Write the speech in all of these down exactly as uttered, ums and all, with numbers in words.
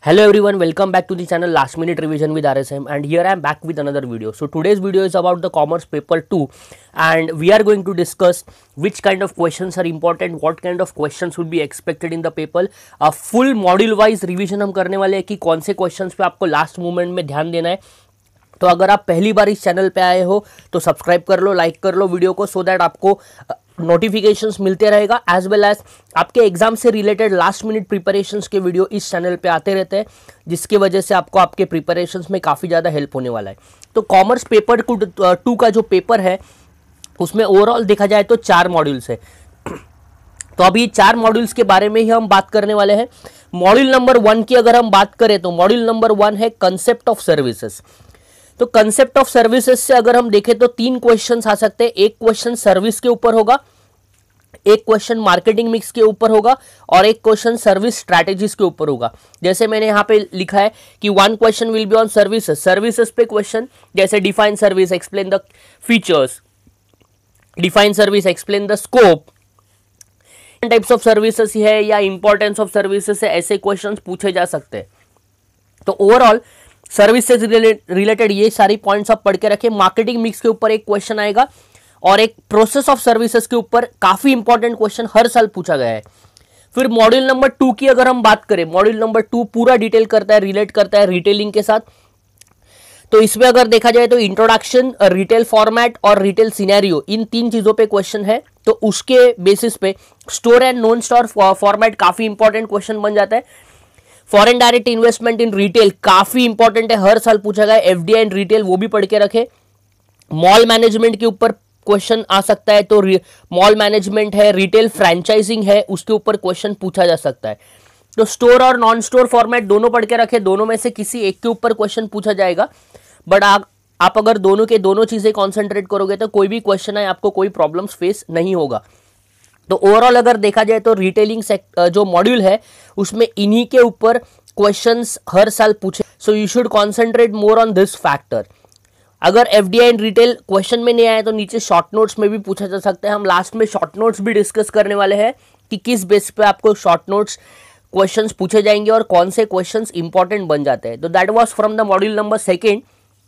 Hello everyone, welcome back to the channel Last Minute Revision with R S M, and here I am back with another video. So today's video is about the Commerce paper two, and we are going to discuss which kind of questions are important, what kind of questions would be expected in the paper. A full module wise revision हम करने वाले हैं कि कौन से questions पे आपको last moment में ध्यान देना है. तो अगर आप पहली बार इस चैनल पे आए हो तो सब्सक्राइब कर लो, लाइक कर लो वीडियो को, सो दैट आपको नोटिफिकेशंस मिलते रहेगा. एज वेल एज आपके एग्जाम से रिलेटेड लास्ट मिनट प्रिपरेशंस के वीडियो इस चैनल पे आते रहते हैं, जिसकी वजह से आपको आपके प्रिपरेशंस में काफ़ी ज़्यादा हेल्प होने वाला है. तो कॉमर्स पेपर टू का जो पेपर है उसमें ओवरऑल देखा जाए तो चार मॉड्यूल्स है. तो अभी चार मॉड्यूल्स के बारे में ही हम बात करने वाले हैं. मॉड्यूल नंबर वन की अगर हम बात करें तो मॉड्यूल नंबर वन है कंसेप्ट ऑफ सर्विसेज. तो कंसेप्ट ऑफ सर्विसेज से अगर हम देखें तो तीन क्वेश्चंस आ सकते हैं. एक क्वेश्चन सर्विस के ऊपर होगा, एक क्वेश्चन मार्केटिंग मिक्स के ऊपर होगा और एक क्वेश्चन सर्विस स्ट्रैटेजीज के ऊपर होगा. जैसे मैंने यहाँ पे लिखा है कि one question will be on services. Services पे क्वेश्चन जैसे define service, explain the features, define service, explain the scope, types of services है या इंपॉर्टेंस ऑफ सर्विसेज है, ऐसे क्वेश्चन पूछे जा सकते हैं. तो ओवरऑल सर्विस से रिलेटेड ये सारी पॉइंट्स आप पढ़ के रखें. मार्केटिंग मिक्स के ऊपर एक क्वेश्चन आएगा और एक प्रोसेस ऑफ सर्विसेज के ऊपर काफी इंपॉर्टेंट क्वेश्चन हर साल पूछा गया है. फिर मॉड्यूल नंबर टू की अगर हम बात करें, मॉड्यूल नंबर टू पूरा डिटेल करता है, रिलेट करता है रिटेलिंग के साथ. तो इसमें अगर देखा जाए तो इंट्रोडक्शन, रिटेल फॉर्मेट और रिटेल सिनेरियो, इन तीन चीजों पे क्वेश्चन है. तो उसके बेसिस पे store and non store format काफी इंपॉर्टेंट क्वेश्चन बन जाता है. Foreign direct investment in retail काफी इंपॉर्टेंट है, हर साल पूछा गया है. एफडीआई इन रिटेल वो भी पढ़ के रखे. मॉल मैनेजमेंट के ऊपर क्वेश्चन आ सकता है, तो मॉल मैनेजमेंट है, रिटेल फ्रेंचाइजिंग है, उसके ऊपर क्वेश्चन पूछा जा सकता है. तो स्टोर और नॉन स्टोर फॉर्मेट दोनों पढ़ के रखे, दोनों में से किसी एक के ऊपर क्वेश्चन पूछा जाएगा. बट आप आप अगर दोनों के दोनों चीजें कॉन्सेंट्रेट करोगे तो कोई भी क्वेश्चन है आपको कोई प्रॉब्लम्स फेस नहीं होगा. तो ओवरऑल अगर देखा जाए तो रिटेलिंग जो मॉड्यूल है उसमें इन्हीं के ऊपर क्वेश्चंस हर साल पूछे. So you should concentrate more on this factor. अगर एफडीआई इन रिटेल क्वेश्चन में नहीं आया तो नीचे शॉर्ट नोट्स में भी पूछा जा सकता है. हम लास्ट में शॉर्ट नोट्स भी डिस्कस करने वाले हैं कि किस बेस पे आपको शॉर्ट नोट्स क्वेश्चंस पूछे जाएंगे और कौन से क्वेश्चंस इंपॉर्टेंट बन जाते हैं. तो that was from the module number second.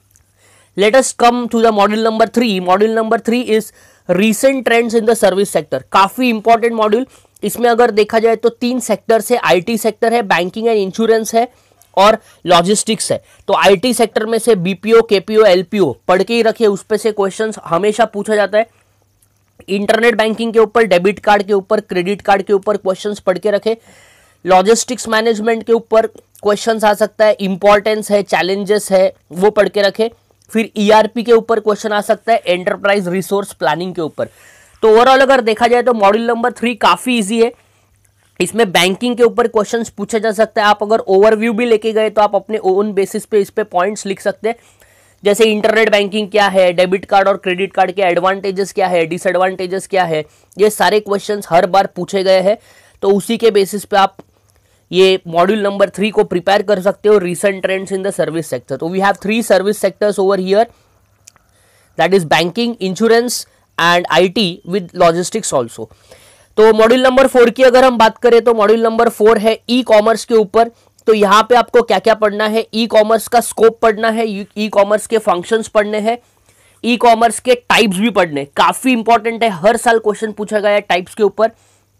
Let us come to the module number three. Module number three is recent trends in the service sector. काफी इंपॉर्टेंट मॉड्यूल. इसमें अगर देखा जाए तो तीन सेक्टर्स है. आईटी सेक्टर है, बैंकिंग एंड इंश्योरेंस है और लॉजिस्टिक्स है. तो आईटी सेक्टर में से बीपीओ, केपीओ, एलपीओ पढ़ के ही रखे, उस पे से क्वेश्चंस हमेशा पूछा जाता है. इंटरनेट बैंकिंग के ऊपर, डेबिट कार्ड के ऊपर, क्रेडिट कार्ड के ऊपर क्वेश्चंस पढ़ के रखे. लॉजिस्टिक्स मैनेजमेंट के ऊपर क्वेश्चंस आ सकता है, इंपॉर्टेंस है, चैलेंजेस है, वो पढ़ के रखे. फिर ईआरपी के ऊपर क्वेश्चन आ सकता है, एंटरप्राइज रिसोर्स प्लानिंग के ऊपर. तो ओवरऑल अगर देखा जाए तो मॉड्यूल नंबर थ्री काफी इजी है. इसमें बैंकिंग के ऊपर क्वेश्चंस पूछा जा सकता है. आप अगर ओवरव्यू भी लेके गए तो आप अपने ओन बेसिस पे इस पे पॉइंट्स लिख सकते हैं. जैसे इंटरनेट बैंकिंग क्या है, डेबिट कार्ड और क्रेडिट कार्ड के एडवांटेजेस क्या है, डिसएडवांटेजेस क्या है, ये सारे क्वेश्चंस हर बार पूछे गए हैं. तो उसी के बेसिस पे आप ये मॉड्यूल नंबर थ्री को प्रिपेयर कर सकते हो. Recent trends in the service sector. तो we have three service sectors over here, that is banking, insurance and IT with logistics also. तो मॉड्यूल नंबर फोर की अगर हम बात करें तो मॉड्यूल नंबर फोर है ई कॉमर्स के ऊपर. तो यहाँ पे आपको क्या क्या पढ़ना है? ई कॉमर्स का स्कोप पढ़ना है, ई कॉमर्स के फंक्शंस पढ़ने हैं, ई कॉमर्स के टाइप्स भी पढ़ने. काफी इंपॉर्टेंट है, हर साल क्वेश्चन पूछा गया है टाइप्स के ऊपर.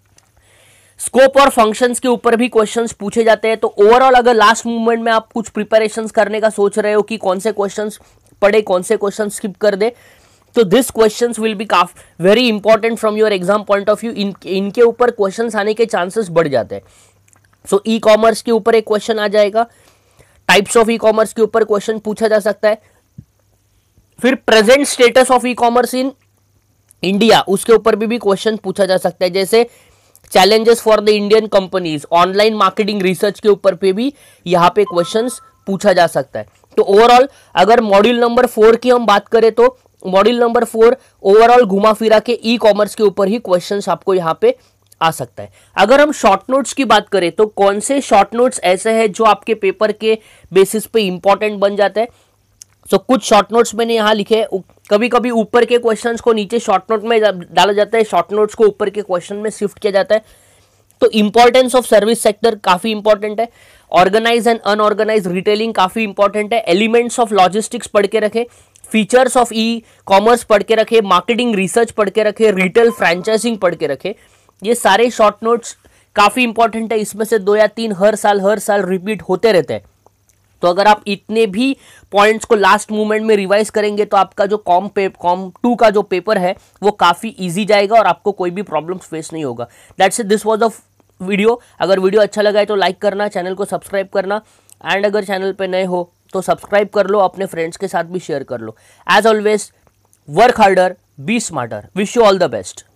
स्कोप और फंक्शंस के ऊपर भी क्वेश्चंस पूछे जाते हैं. तो ओवरऑल अगर लास्ट मोमेंट में आप कुछ प्रिपरेशंस करने का सोच रहे हो कि कौन से क्वेश्चंस पढ़े, कौन से क्वेश्चन स्किप कर दे, तो दिस क्वेश्चंस विल बी काफी very important from your exam point of view. इन इनके ऊपर क्वेश्चंस आने के चांसेस बढ़ जाते हैं. सो ई कॉमर्स के ऊपर एक क्वेश्चन आ जाएगा, टाइप्स ऑफ ई कॉमर्स के ऊपर क्वेश्चन पूछा जा सकता है. फिर present status of e commerce in India, उसके ऊपर भी, भी क्वेश्चन पूछा जा सकता है. जैसे challenges for the Indian companies, online marketing research के ऊपर पे भी यहाँ पे क्वेश्चंस पूछा जा सकता है. तो ओवरऑल अगर मॉड्यूल नंबर फोर की हम बात करें तो मॉड्यूल नंबर फोर ओवरऑल घुमा फिरा के ई कॉमर्स के ऊपर ही क्वेश्चंस आपको यहाँ पे आ सकता है. अगर हम शॉर्ट नोट्स की बात करें तो कौन से शॉर्ट नोट्स ऐसे हैं जो आपके पेपर के बेसिस पे इंपॉर्टेंट बन जाते हैं. सो so, कुछ शॉर्ट नोट्स मैंने यहाँ लिखे. कभी कभी ऊपर के क्वेश्चंस को नीचे शॉर्ट नोट में डाला जाता है, शॉर्ट नोट्स को ऊपर के क्वेश्चन में शिफ्ट किया जाता है. तो इंपॉर्टेंस ऑफ सर्विस सेक्टर काफी इंपॉर्टेंट है. ऑर्गेनाइज एंड अनऑर्गेनाइज रिटेलिंग काफ़ी इंपॉर्टेंट है, एलिमेंट्स ऑफ लॉजिस्टिक्स पढ़ के रखे, फीचर्स ऑफ ई कॉमर्स पढ़ के रखे, मार्केटिंग रिसर्च पढ़ के रखे, रिटेल फ्रेंचाइजिंग पढ़ के रखे। ये सारे शॉर्ट नोट्स काफ़ी इंपॉर्टेंट है, इसमें से दो या तीन हर साल हर साल रिपीट होते रहते हैं। तो अगर आप इतने भी पॉइंट्स को लास्ट मोमेंट में रिवाइज करेंगे तो आपका जो कॉम पे कॉम टू का जो पेपर है वो काफ़ी इजी जाएगा और आपको कोई भी प्रॉब्लम्स फेस नहीं होगा। That's it, this was a video. अगर वीडियो अच्छा लगा है तो लाइक करना, चैनल को सब्सक्राइब करना, एंड अगर चैनल पे नए हो तो सब्सक्राइब कर लो, अपने फ्रेंड्स के साथ भी शेयर कर लो। As always, work harder, be smarter. Wish you all the best.